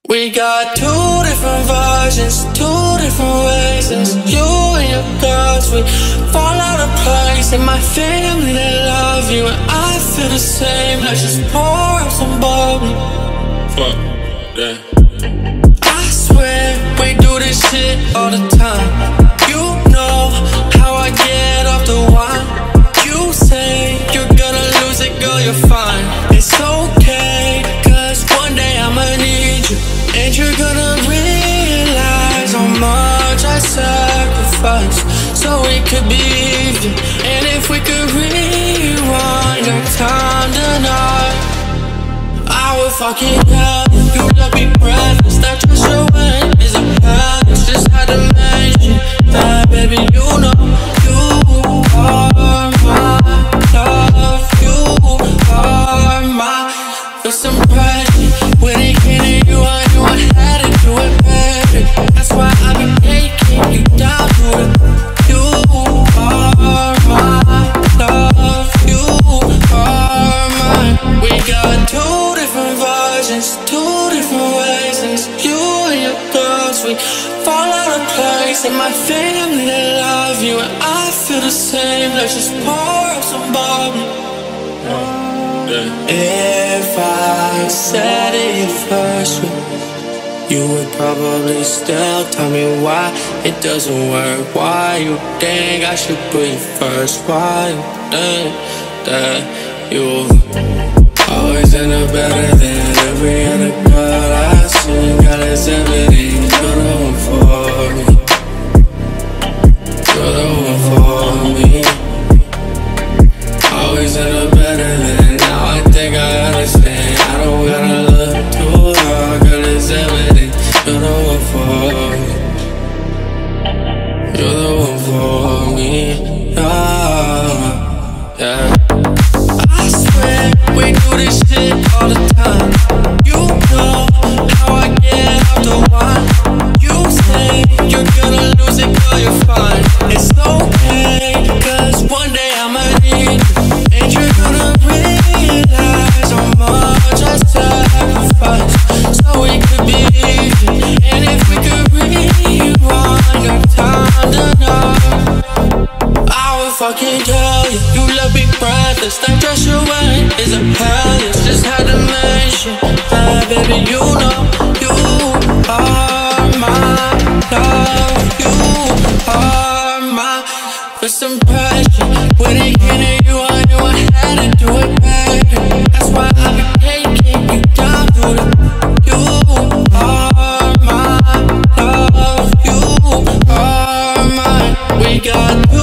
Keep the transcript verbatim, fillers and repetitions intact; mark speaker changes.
Speaker 1: We got two different versions, two different ways. It's you and your girls, we fall out of place. And my family, they love you, and I feel the same. Let's just pour up some bubbly.
Speaker 2: Fuck that.
Speaker 1: I swear, we do this shit all the time. You know how I get off the wine. You say you're gonna lose it, girl, you're fine. It's okay, cause one day I'ma need you, and you're gonna realize how much I sacrificed so we could be even. And if we could rewind our time tonight, I would fucking tell you. You love me breathless, that just your way is a palace. Just had to mention that, baby, you know you are my love. You are my first impression. When it came to you, I knew I had to do it better. That's why I be taking you down to it. You are my love. You are mine. We got two different versions, two different ways. And it's you and your girls, we fall out of place. And my family, they love you, and I feel the same. Let's just pour up some bubbly. If I said it first, you would probably still tell me why it doesn't work. Why you think I should put you first? Why you think that you always end up better than every other girl I see? Got this everything, you're the one for me. You're the one for me. Always end up better than. Now I think I understand. I don't gotta look too hard, girl, it's evident. You're the one for me. You're the one for me. Yeah, yeah. I swear we do this shit all the time. You know how I get off the wine. You say you're gonna lose it, girl, you're fine. It's okay, cause one day I'ma need you, and you're gonna realize how much I sacrificed so we could be even. And if we could rewind our time tonight, I would fucking tell you. You love me breathless, that just your way is a palace. Just had to mention that, baby, you know you are my love. You are my first impression. When it came to you, I knew I had to do it better. That's why I be taking you down to the. You are my love. You are mine. We got you.